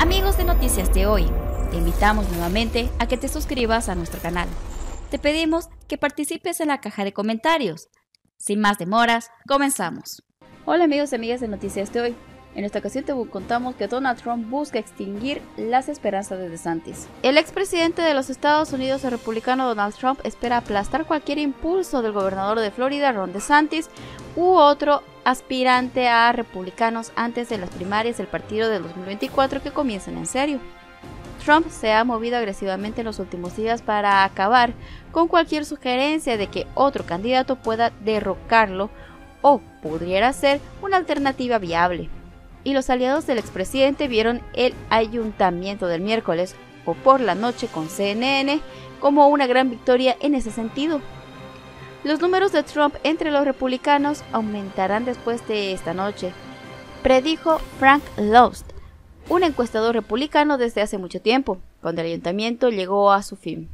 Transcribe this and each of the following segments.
Amigos de Noticias de Hoy, te invitamos nuevamente a que te suscribas a nuestro canal. Te pedimos que participes en la caja de comentarios. Sin más demoras, comenzamos. Hola amigos y amigas de Noticias de Hoy. En esta ocasión te contamos que Donald Trump busca extinguir las esperanzas de DeSantis. El expresidente de los Estados Unidos, el republicano Donald Trump, espera aplastar cualquier impulso del gobernador de Florida, Ron DeSantis, u otro aspirante a republicanos antes de las primarias del partido del 2024 que comiencen en serio. Trump se ha movido agresivamente en los últimos días para acabar con cualquier sugerencia de que otro candidato pueda derrocarlo o pudiera ser una alternativa viable. Y los aliados del expresidente vieron el ayuntamiento del miércoles o por la noche con CNN como una gran victoria en ese sentido. Los números de Trump entre los republicanos aumentarán después de esta noche, predijo Frank Loest, un encuestador republicano desde hace mucho tiempo, cuando el ayuntamiento llegó a su fin.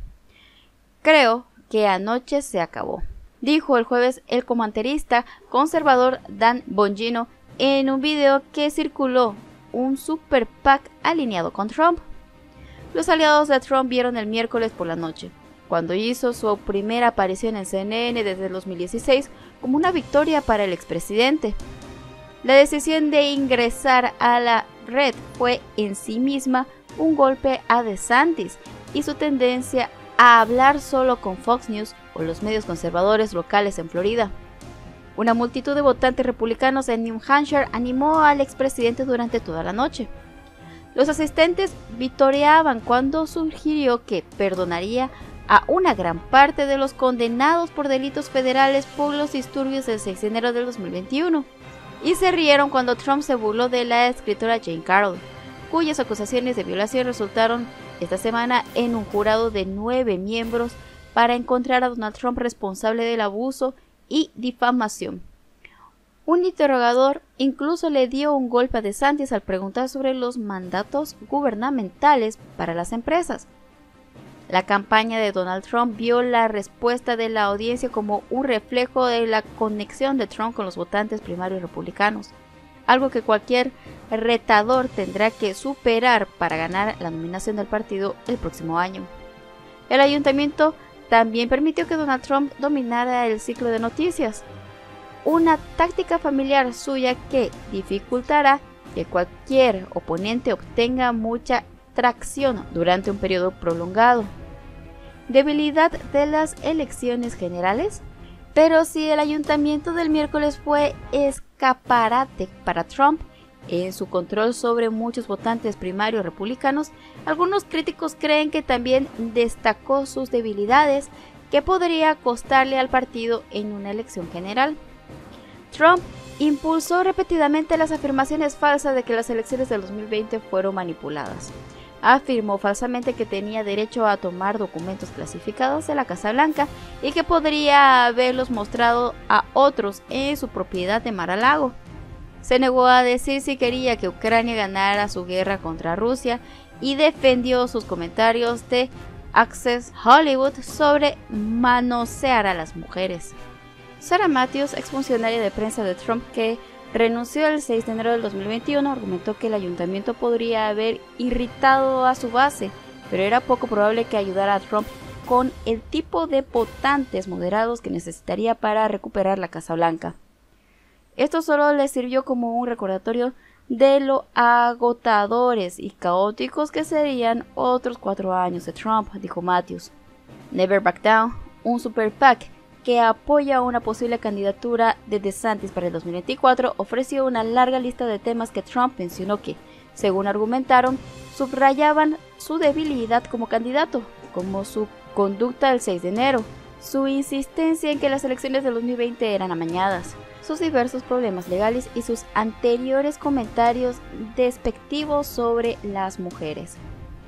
Creo que anoche se acabó, dijo el jueves el comentarista conservador Dan Bongino en un video que circuló un super PAC alineado con Trump. Los aliados de Trump vieron el miércoles por la noche, cuando hizo su primera aparición en CNN desde el 2016, como una victoria para el expresidente. La decisión de ingresar a la red fue en sí misma un golpe a DeSantis y su tendencia a hablar solo con Fox News o los medios conservadores locales en Florida. Una multitud de votantes republicanos en New Hampshire animó al expresidente durante toda la noche. Los asistentes vitoreaban cuando sugirió que perdonaría a una gran parte de los condenados por delitos federales por los disturbios del 6 de enero del 2021. Y se rieron cuando Trump se burló de la escritora Jane Carroll, cuyas acusaciones de violación resultaron esta semana en un jurado de 9 miembros para encontrar a Donald Trump responsable del abuso y difamación. Un interrogador incluso le dio un golpe a DeSantis al preguntar sobre los mandatos gubernamentales para las empresas. La campaña de Donald Trump vio la respuesta de la audiencia como un reflejo de la conexión de Trump con los votantes primarios republicanos, algo que cualquier retador tendrá que superar para ganar la nominación del partido el próximo año. El ayuntamiento también permitió que Donald Trump dominara el ciclo de noticias, una táctica familiar suya que dificultará que cualquier oponente obtenga mucha tracción durante un periodo prolongado. Debilidad de las elecciones generales. Pero si el ayuntamiento del miércoles fue escaparate para Trump en su control sobre muchos votantes primarios republicanos, algunos críticos creen que también destacó sus debilidades que podría costarle al partido en una elección general. Trump impulsó repetidamente las afirmaciones falsas de que las elecciones del 2020 fueron manipuladas. Afirmó falsamente que tenía derecho a tomar documentos clasificados de la Casa Blanca y que podría haberlos mostrado a otros en su propiedad de Mar-a-Lago. Se negó a decir si quería que Ucrania ganara su guerra contra Rusia y defendió sus comentarios de Access Hollywood sobre manosear a las mujeres. Sarah Matthews, exfuncionaria de prensa de Trump que renunció el 6 de enero del 2021, argumentó que el ayuntamiento podría haber irritado a su base, pero era poco probable que ayudara a Trump con el tipo de votantes moderados que necesitaría para recuperar la Casa Blanca. Esto solo le sirvió como un recordatorio de lo agotadores y caóticos que serían otros 4 años de Trump, dijo Matthews. Never Back Down, un super PAC que apoya una posible candidatura de DeSantis para el 2024, ofreció una larga lista de temas que Trump mencionó que, según argumentaron, subrayaban su debilidad como candidato, como su conducta el 6 de enero, su insistencia en que las elecciones del 2020 eran amañadas, sus diversos problemas legales y sus anteriores comentarios despectivos sobre las mujeres.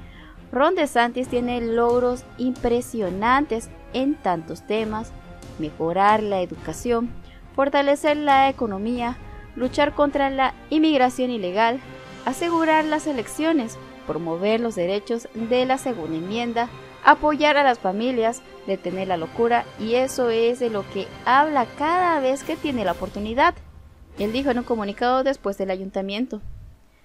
Ron DeSantis tiene logros impresionantes en tantos temas: mejorar la educación, fortalecer la economía, luchar contra la inmigración ilegal, asegurar las elecciones, promover los derechos de la segunda enmienda, apoyar a las familias, detener la locura, y eso es de lo que habla cada vez que tiene la oportunidad, él dijo en un comunicado después del ayuntamiento.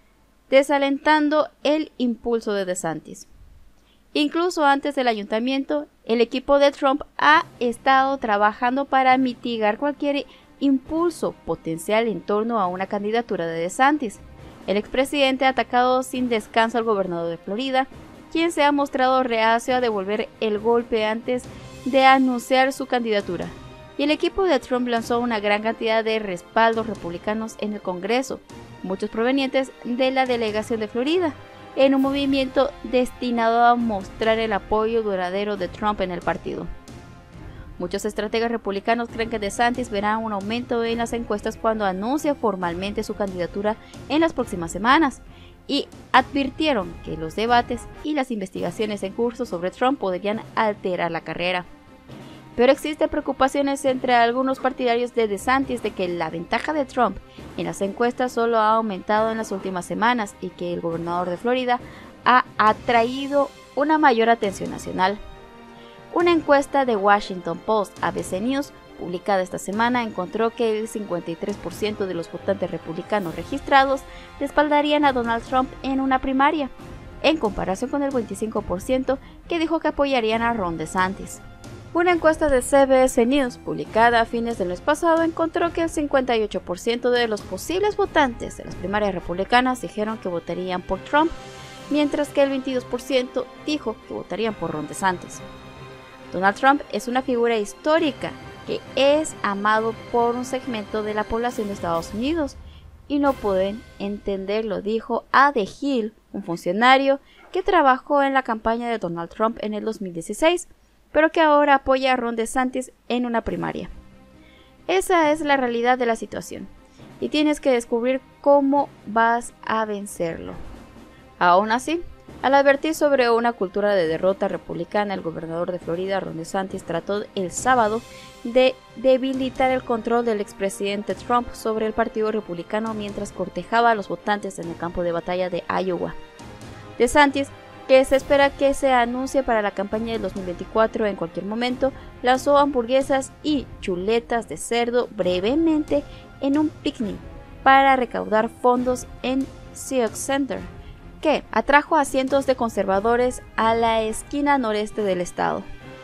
desalentando el impulso de DeSantis. Incluso antes del ayuntamiento, el equipo de Trump ha estado trabajando para mitigar cualquier impulso potencial en torno a una candidatura de DeSantis. El expresidente ha atacado sin descanso al gobernador de Florida, quien se ha mostrado reacio a devolver el golpe antes de anunciar su candidatura. Y el equipo de Trump lanzó una gran cantidad de respaldos republicanos en el Congreso, muchos provenientes de la delegación de Florida, en un movimiento destinado a mostrar el apoyo duradero de Trump en el partido. Muchos estrategas republicanos creen que DeSantis verá un aumento en las encuestas cuando anuncie formalmente su candidatura en las próximas semanas, y advirtieron que los debates y las investigaciones en curso sobre Trump podrían alterar la carrera. Pero existen preocupaciones entre algunos partidarios de DeSantis de que la ventaja de Trump en las encuestas solo ha aumentado en las últimas semanas y que el gobernador de Florida ha atraído una mayor atención nacional. Una encuesta de Washington Post ABC News publicada esta semana encontró que el 53% de los votantes republicanos registrados respaldarían a Donald Trump en una primaria, en comparación con el 25% que dijo que apoyarían a Ron DeSantis. Una encuesta de CBS News publicada a fines del mes pasado encontró que el 58% de los posibles votantes de las primarias republicanas dijeron que votarían por Trump, mientras que el 22% dijo que votarían por Ron DeSantis. Donald Trump es una figura histórica que es amado por un segmento de la población de Estados Unidos y no pueden entenderlo, dijo a The Hill, un funcionario que trabajó en la campaña de Donald Trump en el 2016, pero que ahora apoya a Ron DeSantis en una primaria. Esa es la realidad de la situación, y tienes que descubrir cómo vas a vencerlo. Aún así, al advertir sobre una cultura de derrota republicana, el gobernador de Florida, Ron DeSantis, trató el sábado de debilitar el control del expresidente Trump sobre el partido republicano mientras cortejaba a los votantes en el campo de batalla de Iowa. DeSantis, que se espera que se anuncie para la campaña del 2024 en cualquier momento, lanzó hamburguesas y chuletas de cerdo brevemente en un picnic para recaudar fondos en Sioux Center, que atrajo a cientos de conservadores a la esquina noreste del estado.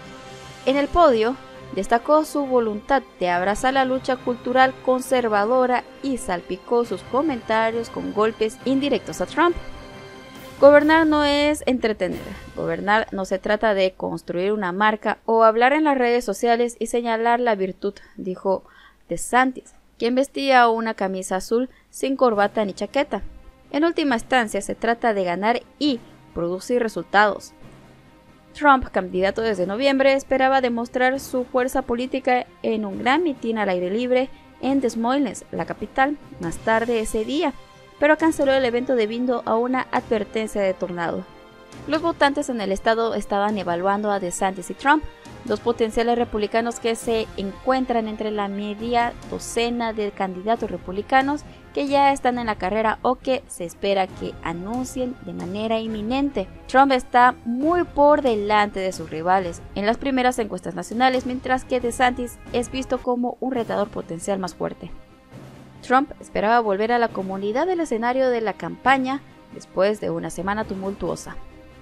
En el podio, destacó su voluntad de abrazar la lucha cultural conservadora y salpicó sus comentarios con golpes indirectos a Trump. Gobernar no es entretener. Gobernar no se trata de construir una marca o hablar en las redes sociales y señalar la virtud, dijo DeSantis, quien vestía una camisa azul sin corbata ni chaqueta. En última instancia, se trata de ganar y producir resultados. Trump, candidato desde noviembre, esperaba demostrar su fuerza política en un gran mitin al aire libre en Des Moines, la capital, más tarde ese día, pero canceló el evento debido a una advertencia de tornado. Los votantes en el estado estaban evaluando a DeSantis y Trump, dos potenciales republicanos que se encuentran entre la media docena de candidatos republicanos que ya están en la carrera o que se espera que anuncien de manera inminente. Trump está muy por delante de sus rivales en las primeras encuestas nacionales, mientras que DeSantis es visto como un retador potencial más fuerte. Trump esperaba volver a la comodidad del escenario de la campaña después de una semana tumultuosa.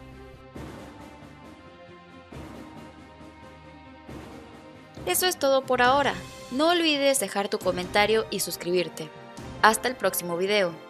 Eso es todo por ahora. No olvides dejar tu comentario y suscribirte. Hasta el próximo video.